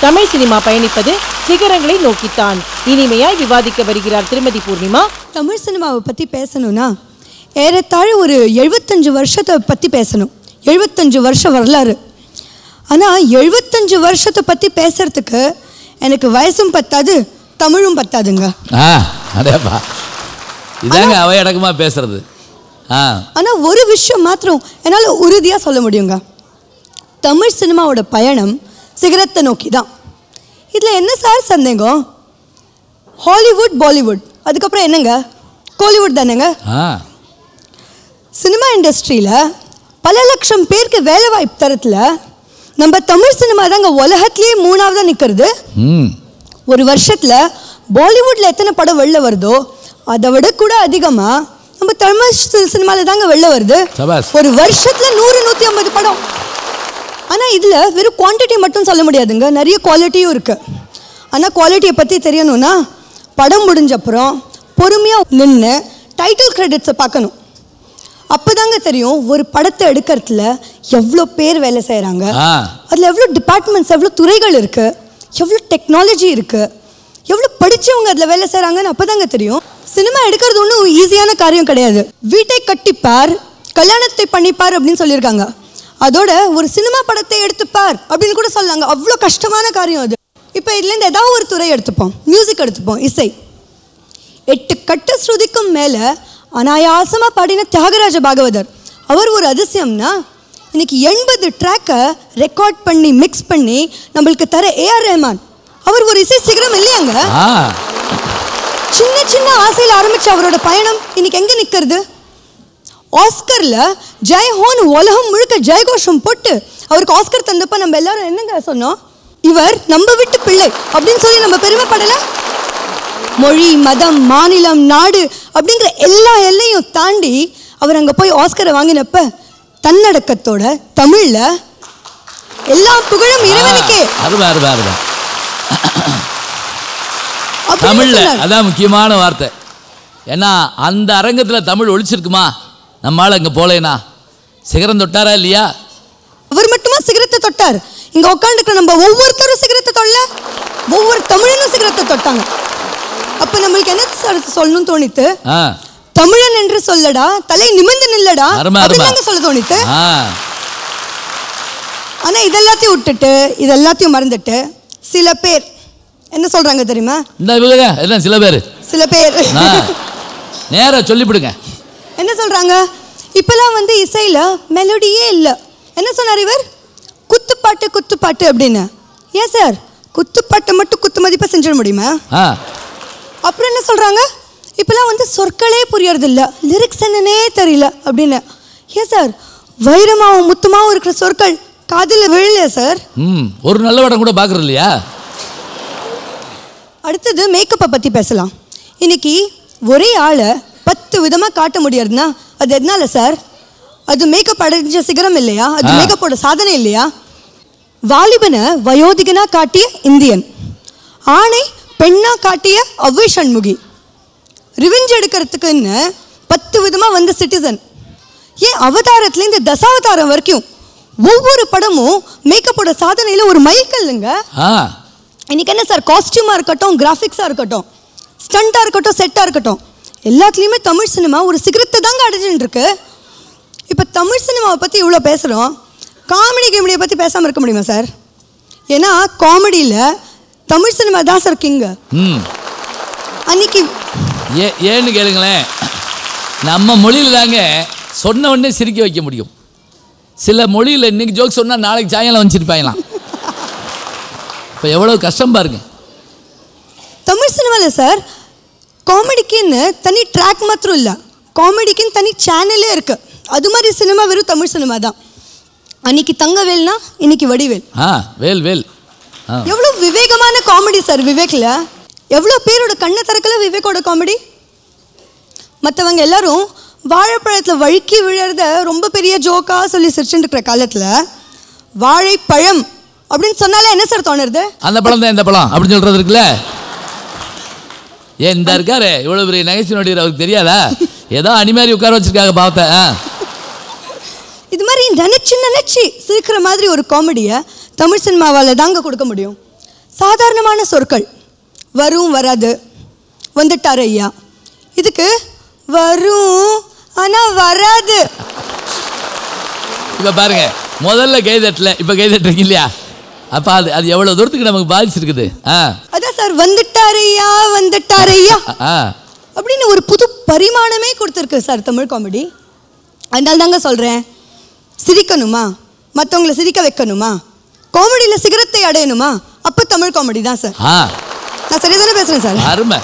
Tamil cinema பயணிப்பது சிகரங்களை நோக்கித்தான். இனிமையாய் விவாதிக்க வருகிறார் திருமதி பூர்ணிமா. தமிழ் சினிமாவை பற்றி பேசணும்னா ஏறத்தாழ ஒரு 75 வருஷத்தை பற்றி பேசணும். 75 வருஷம் வரலாறு. ஆனால் 75 வருஷத்தை பற்றி பேசுறதுக்கு எனக்கு வயசும் பத்தாது, தமிழும் பத்தாதுங்க. இதாங்க அவையடக்கமா பேசுறது. ஆனால் ஒரு விஷயம் மாத்திரம் என்னால் உறுதியாக சொல்ல முடியுங்க. தமிழ் சினிமாவோட பயணம் சிகரத்தை நோக்கி தான். இதில் என்ன சார் சந்தேகம்? ஹாலிவுட், பாலிவுட், அதுக்கப்புறம் என்னங்க கோலிவுட் தானேங்க. சினிமா இண்டஸ்ட்ரியில் பல லட்சம் பேருக்கு வேலை வாய்ப்பு தரத்தில் நம்ம தமிழ் சினிமா தாங்க உலகத்திலேயே 3ஆவதாக நிற்கிறது. ஒரு வருஷத்தில் பாலிவுட்டில் எத்தனை படம் வெளில வருதோ அதை விட கூட அதிகமாக நம்ம தமிழ் சினிமாவில் தாங்க வெளில வருது. ஒரு வருஷத்தில் 100-150 படம். ஆனால் இதில் வெறும் குவான்டிட்டி மட்டும் சொல்ல முடியாதுங்க, நிறைய குவாலிட்டியும் இருக்குது. ஆனால் குவாலிட்டியை பற்றி தெரியணும்னா படம் முடிஞ்சப்புறம் பொறுமையாக நின்று டைட்டில் கிரெடிட்ஸை பார்க்கணும். அப்போ தாங்க தெரியும் ஒரு படத்தை எடுக்கிறதுல எவ்வளோ பேர் வேலை செய்கிறாங்க, அதில் எவ்வளோ டிபார்ட்மெண்ட்ஸ், எவ்வளோ துறைகள் இருக்குது, எவ்வளோ டெக்னாலஜி இருக்குது, எவ்வளோ படித்தவங்க அதில் வேலை செய்கிறாங்கன்னு அப்போ தாங்க தெரியும். சினிமா எடுக்கிறது ஒன்றும் ஈஸியான காரியம் கிடையாது. வீட்டை கட்டிப்பார், கல்யாணத்தை பண்ணிப்பார் அப்படின்னு சொல்லியிருக்காங்க. அதோட ஒரு சினிமா படத்தை எடுத்துப்பார் அப்படின்னு கூட சொல்லாங்க. அவ்வளோ கஷ்டமான காரியம் அது. இப்போ இதுலேருந்து ஏதாவது ஒரு துறை எடுத்துப்போம், மியூசிக் எடுத்துப்போம், இசை. 8 கட்டு ஸ்ருதிக்கும் மேலே அனாயாசமாக பாடின தியாகராஜ பாகவதர் அவர் ஒரு அதிசயம்னா, இன்னைக்கு 80 ட்ராக்கை ரெக்கார்ட் பண்ணி மிக்ஸ் பண்ணி நம்மளுக்கு தர A.R.Rahman அவர் ஒரு இசை சிகரம் இல்லையாங்க. சின்ன சின்ன ஆசையில் ஆரம்பித்த அவரோட பயணம் இன்னைக்கு எங்கே நிற்கிறது? ஆஸ்கரில் ஜெயஹோன் உலகம் முழுக்க ஜெயகோஷம் போட்டு அவருக்கு ஆஸ்கர் தந்தப்போ நம்ம எல்லாரும் என்னங்க சொன்னோம்? இவர் நம்ம வீட்டு பிள்ளை அப்படின்னு சொல்லி நம்ம பெருமைப்படலை? மொழி, மதம், மாநிலம், நாடு அப்படிங்கிற எல்லா எல்லையும் தாண்டி அவர் அங்கே போய் ஆஸ்கரை வாங்கினப்ப தன்னடக்கத்தோட தமிழில் எல்லா புகழும் இறைவனுக்கே. தமிழ்ல அதான் முக்கியமான வார்த்தை. ஏன்னா அந்த அரங்கத்தில் தமிழ் ஒழிச்சிருக்குமா? நம்மளால அங்கே போலேனா சிகரம் தொட்டாரா இல்லையா? அவர் மட்டுமா சிகரத்தை தொட்டார்? இங்கே உட்காந்துருக்க நம்ம ஒவ்வொருத்தரும் சிகரத்தை தொல்ல, ஒவ்வொரு தமிழனும் சிகரத்தை தொட்டாங்க. அப்போ நம்மளுக்கு என்ன சொல்லணும்னு தோணித்து? தமிழன் என்று சொல்லடா, தலை நிமிர்ந்து நில்லடா அப்படின்னு சொல்ல தோணித்து. ஆனா இதெல்லாத்தையும் விட்டுட்டு இதெல்லாத்தையும் மறந்துட்டு சில பேர் என்ன சொல்றாங்க தெரியுமா? சில பேர் நேரா சொல்லிவிடுங்க. என்ன சொல்றாங்க? இப்பெல்லாம் வந்து இசையில மெலோடியே இல்லை. என்ன சொன்னார் இவர்? குத்துப்பாட்டு குத்துப்பாட்டு அப்படின்னு. ஏன் சார் குத்துப்பாட்டை மட்டும் குத்து மதிப்பா செஞ்சிட முடியுமா? அப்புறம் என்ன சொல்றாங்க? இப்பெல்லாம் வந்து சொற்களே புரியறது இல்லை, லிரிக்ஸ் என்னன்னே தெரியல அப்படின்னு. ஏன் சார் வைரமாவும் முத்துமாவும் இருக்கிற சொற்கள் காதில் விழலையா சார்? ஒரு நல்ல படம் கூட பார்க்கறது இல்லையா? அடுத்தது மேக்கப்பை பற்றி பேசலாம். இன்னைக்கு ஒரே ஆளை 10 விதமாக காட்ட முடியாதுன்னா அது எதனால சார்? அது மேக்கப் அடைஞ்ச சிகரம் இல்லையா? அது மேக்கப்போட சாதனை இல்லையா? வாலிபனை வயோதிகனா காட்டிய இந்தியன், ஆணை பெண்ணா காட்டிய அவ்வை சண்முகி, ரிவெஞ்ச் எடுக்கிறதுக்குன்னு 10 விதமாக வந்த சிட்டிசன், ஏன் அவதாரத்துலேருந்து தசாவதாரம் வரைக்கும் ஒவ்வொரு படமும் மேக்கப்போட சாதனையில் ஒரு மைல்கல்லுங்க. இன்னைக்கு என்ன சார், காஸ்டியூமாக இருக்கட்டும், கிராஃபிக்ஸாக இருக்கட்டும், ஸ்டண்ட்டாக இருக்கட்டும், செட்டாக இருக்கட்டும், எல்லாத்துலேயுமே தமிழ் சினிமா ஒரு சிகரத்தை தாங்க அடைஞ்சுட்டு இருக்கு. இப்போ தமிழ் சினிமாவை பற்றி இவ்வளோ பேசுகிறோம், காமெடி கேமெடியை பற்றி பேசாமல் இருக்க முடியுமா சார்? ஏன்னா காமெடியில் தமிழ் சினிமா தான் சார் கிங்கு. அன்னைக்கு ஏன்னு கேளுங்களேன், நம்ம மொழியில் தாங்க சொன்ன உடனே சிரிக்க வைக்க முடியும். சில மொழியில் இன்னைக்கு ஜோக் சொன்னால் நாளைக்கு சாயங்காலம் வச்சுருப்பாங்களாம். இப்போ எவ்வளோ கஷ்டம் பாருங்க. தமிழ் சினிமாவில் சார் காமெடிக்குன்னு தனி ட்ராக் மாத்திரம் இல்லை, காமெடிக்குன்னு தனி சேனலே இருக்குது. அது மாதிரி சினிமா வெறும் தமிழ் சினிமா தான். அன்னைக்கு தங்கவேல்னா இன்னைக்கு வடிவேல். வேல் வேல் எவ்வளோ விவேகமான காமெடி சார் விவேக்கில். எவ்வளோ பேரோட கண்ணை திறக்கல விவேக்கோட காமெடி. மற்றவங்க எல்லாரும் வாழைப்பழத்தில் வழுக்கி விழுறத ரொம்ப பெரிய ஜோக்காக சொல்லி சிரிச்சுட்டு இருக்கிற காலத்தில் வாழைப்பழம் அப்படின்னு சொன்னாலே என்ன சார் தோணுறது? அந்த பழம் தான் இந்த பழம் அப்படின்னு சொல்றது இருக்குல்ல. ஏன் இந்த இருக்காரு இவ்வளோ பெரிய நகைச்சுவை நடிகர், அவருக்கு தெரியாதா? ஏதோ அனிமாரி உட்கார வச்சிருக்காங்க பாவத்தை. இது மாதிரி நினைச்சு சிரிக்கிற மாதிரி ஒரு காமெடியை தமிழ் சினிமாவால் தாங்க கொடுக்க முடியும். சாதாரணமான சொற்கள். வரும் வராது, வந்துட்டார் ஐயா. இதுக்கு வரும் ஆனால் வராது. இப்போ பாருங்க, முதல்ல கைதட்டல, இப்போ கைதட்டுறீங்க இல்லையா? அப்போ அது எவ்வளோ தூரத்துக்கு நமக்கு பாதிச்சிருக்குது. அதான் சார், வந்துட்டாரையா வந்துட்டாரையா அப்படின்னு ஒரு புது பரிமாணமே கொடுத்துருக்கு சார் தமிழ் காமெடி. அதனால தாங்க சொல்கிறேன், சிரிக்கணுமா, மற்றவங்களை சிரிக்க வைக்கணுமா, காமெடியில் சிகரத்தை அடையணுமா, அப்போ தமிழ் காமெடி தான் சார். நான் சரியா தானே பேசுகிறேன் சார்? அருமை.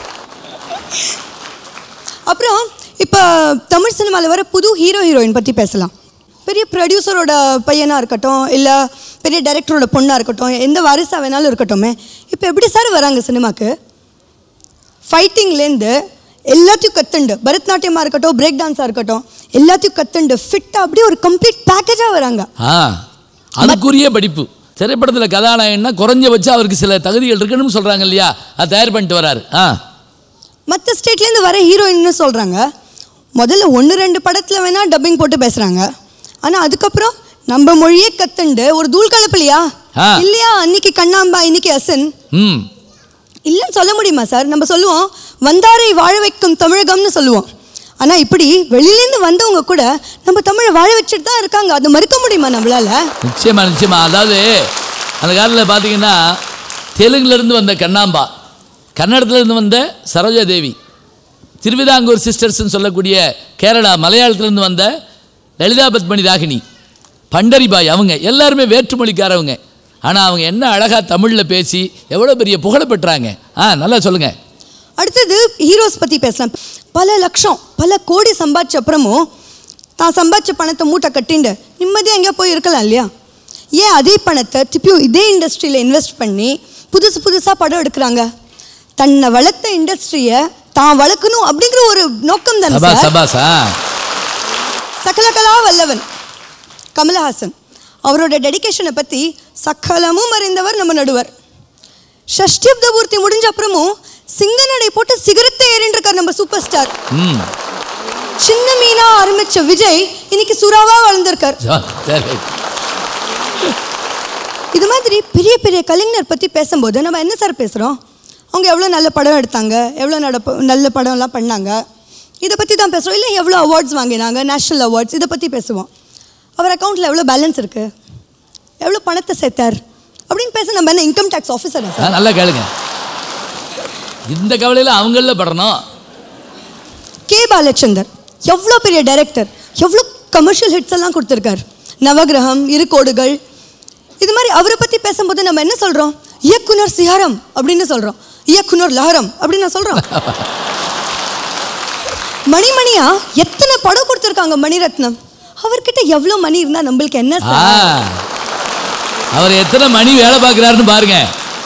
அப்புறம் இப்போ தமிழ் சினிமாவில் வர புது ஹீரோ ஹீரோயின் பற்றி பேசலாம். பெரிய ப்ரொடியூசரோட பையனாக இருக்கட்டும், இல்லை பெரிய டைரக்டரோட பொண்ணாக இருக்கட்டும், எந்த வாரிசாக வேணாலும் இருக்கட்டுமே, இப்போ எப்படி சார் வராங்க சினிமாவுக்கு? ஃபைட்டிங்லேருந்து எல்லாத்தையும் கற்றுண்டு, பரதநாட்டியமாக இருக்கட்டும், பிரேக் டான்ஸாக இருக்கட்டும், எல்லாத்தையும் கற்றுண்டு ஃபிட்டாக அப்படியே ஒரு கம்ப்ளீட் பேக்கேஜாக வராங்க. அதுக்குரிய படிப்பு. திரைப்படத்தில் கதாநாயகன்னா குறைஞ்சபட்சம் அவருக்கு சில தகுதிகள் இருக்குன்னு சொல்கிறாங்க இல்லையா? அதை தயார் பண்ணிட்டு வராரு. மற்ற ஸ்டேட்லேருந்து வர ஹீரோயின்னு சொல்கிறாங்க. முதல்ல 1-2 படத்தில் வேணால் டப்பிங் போட்டு பேசுகிறாங்க. ஆனால் அதுக்கப்புறம் நம்ம மொழியே கற்றுண்டு ஒரு தூள் கலப்பலையா இல்லையா? அன்னைக்கு கண்ணாம்பா, இன்னைக்கு அசன் இல்லைன்னு சொல்ல முடியுமா சார்? நம்ம சொல்லுவோம் வந்தாரை வாழ வைக்கும் தமிழகம்னு சொல்லுவோம். ஆனால் இப்படி வெளியிலேருந்து வந்தவங்க கூட நம்ம தமிழை வாழ வச்சுட்டு தான் இருக்காங்க. அதை மறுக்க முடியுமா நம்மளால? நிச்சயமா நிச்சயமா. அதாவது அந்த காலத்தில் பார்த்தீங்கன்னா தெலுங்குலேருந்து வந்த கண்ணாம்பா, கன்னடத்துலேருந்து வந்த சரோஜா தேவி, திருவிதாங்கூர் சிஸ்டர்ஸ்ன்னு சொல்லக்கூடிய கேரளா மலையாளத்துலேருந்து வந்த லலிதா பத்மணி ராகினி, பண்டரிபாய், அவங்க எல்லாருமே வேற்றுமொழிக்காரவங்க. ஆனால் அவங்க என்ன அழகாக தமிழில் பேசி எவ்வளோ பெரிய புகழ பெற்றாங்க. நல்லா சொல்லுங்கள். அடுத்தது ஹீரோஸ் பற்றி பேசலாம். பல லட்சம் பல கோடி சம்பாதிச்ச அப்புறமும் தான் சம்பாதிச்ச பணத்தை மூட்டை கட்டிண்டு நிம்மதியாக எங்கேயா போய் இருக்கலாம் இல்லையா? ஏன் அதே பணத்தை திருப்பியும் இதே இண்டஸ்ட்ரியில் இன்வெஸ்ட் பண்ணி புதுசாக படம் எடுக்கிறாங்க? தன்னை வளர்த்த இண்டஸ்ட்ரியை தான் வளர்க்கணும் அப்படிங்கிற ஒரு நோக்கம் தானே சார். சகலகலா வல்லவன் கமலஹாசன், அவரோட டெடிகேஷனை பற்றி சகலமும் அறிந்தவர் நம்ம நடுவர். ஷஷ்டியப்த பூர்த்தி முடிஞ்ச அப்புறமும் சிங்க நடை போட்டு சிகரத்தை ஏறின்றிருக்கார் நம்ம சூப்பர் ஸ்டார். சின்ன மீனா ஆரம்பிச்ச விஜய் இன்னைக்கு சுறாவா வளர்ந்திருக்கார். இது மாதிரி பெரிய பெரிய கலைஞர் பற்றி பேசும்போது நம்ம என்ன சார் பேசுகிறோம்? அவங்க எவ்வளோ நல்ல படம் எடுத்தாங்க, எவ்வளோ நல்ல படம்லாம் பண்ணாங்க, இதை பற்றி தான் பேசுகிறோம். இல்லை எவ்வளோ அவார்ட்ஸ் வாங்கினாங்க, நேஷ்னல் அவார்ட்ஸ், இதை பற்றி பேசுவோம். அவர் அக்கௌண்ட்டில் எவ்வளோ பேலன்ஸ் இருக்குது, எவ்வளோ பணத்தை சேர்த்தார் அப்படின்னு பேச நம்ம என்ன இன்கம் டேக்ஸ் ஆஃபீஸர்? நல்லா கேளுங்க, இந்த கவலையில் அவங்கள படணும். கே. பாலச்சந்தர் எவ்வளோ பெரிய டைரக்டர், எவ்வளோ கமர்ஷியல் ஹிட்ஸ் எல்லாம் கொடுத்துருக்கார். நவகிரகம், இரு கோடுகள், இது மாதிரி அவரை பற்றி பேசும்போது நம்ம என்ன சொல்கிறோம்? இயக்குனர் சிஹரம் அப்படின்னு சொல்கிறோம், இயக்குனர் லஹரம் அப்படின்னு நான் சொல்கிறோம். மணிமணியா எத்தனை படம் கொடுத்துருக்காங்க மணிரத்னம். அவர்கிட்ட எவ்வளோ மணி இருந்தால் நம்மளுக்கு என்ன சார்? அவர் எத்தனை மணி வேலை பார்க்குறாருன்னு பாருங்க.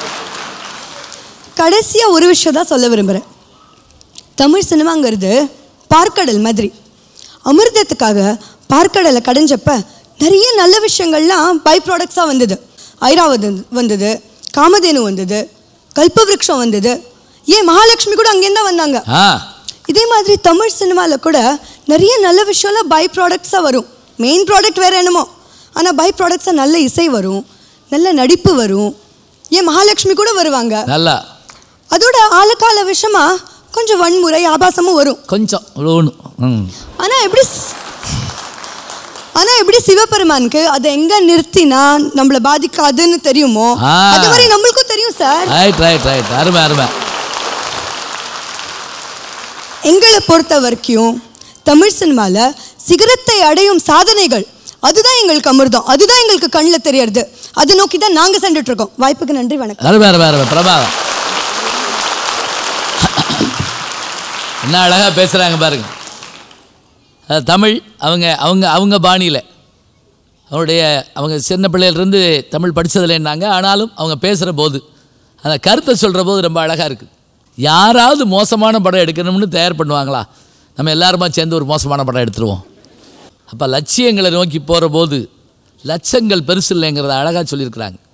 கடைசியாக ஒரு விஷயம் தான் சொல்ல விரும்புகிறேன். தமிழ் சினிமாங்கிறது பார்க்கடல் மாதிரி. அமிர்தத்துக்காக பார்க்கடலை கடைஞ்சப்ப நிறைய நல்ல விஷயங்கள்லாம் பை ப்ராடக்ட்ஸாக வந்தது. ஐராவதம் வந்தது, காமதேனு வந்தது, கல்பவருஷம் வந்தது, ஏன் மகாலட்சுமி கூட அங்கேருந்து தான் வந்தாங்க. இதே மாதிரி தமிழ் சினிமாவில் கூட நிறைய நல்ல விஷயம்லாம் பை ப்ராடக்ட்ஸாக வரும். மெயின் ப்ராடக்ட் வேறு என்னமோ, ஆனால் பை ப்ராடக்ட்ஸாக நல்ல இசை வரும், நல்ல நடிப்பு வரும், ஏன் மகாலட்சுமி கூட வருவாங்க. நல்லா அதோட ஆளுக்கால விஷயமா கொஞ்சம் வன்முறை ஆபாசமும் வரும் கொஞ்சம். ஆனால் எப்படி சிவபெருமானுக்கு அதை எங்க நிறுத்தினா நம்மளை பாதிக்காதுன்னு தெரியுமோ, அது மாதிரி நம்மளுக்கும் தெரியும் சார். அருமை அருமை. எங்களை பொறுத்த வரைக்கும் தமிழ் சினிமாவில் சிகரத்தை அடையும் சாதனைகள் அதுதான் எங்களுக்கு அமிர்தம், அதுதான் எங்களுக்கு கண்ணில் தெரியறது. அதை நோக்கி தான் நாங்கள் சென்றுட்டு இருக்கோம். வாய்ப்புக்கு நன்றி, வணக்கம். பிரபாகம் என்ன அழகாக பேசுகிறாங்க பாருங்க. தமிழ் அவங்க அவங்க அவங்க பாணியில் அவங்க சின்ன பிள்ளையிலேருந்து தமிழ் படித்ததில்லைன்னாங்க. ஆனாலும் அவங்க பேசுகிற போது அந்த கருத்தை சொல்கிற போது ரொம்ப அழகாக இருக்குது. யாராவது மோசமான படம் எடுக்கணும்னு தயார் பண்ணுவாங்களா? நம்ம எல்லாருமா சேர்ந்து ஒரு மோசமான படம் எடுத்துருவோம். அப்போ லட்சியங்களை நோக்கி போகிற போது லட்சங்கள் பெருசு இல்லைங்கிறத அழகாக சொல்லியிருக்கிறாங்க.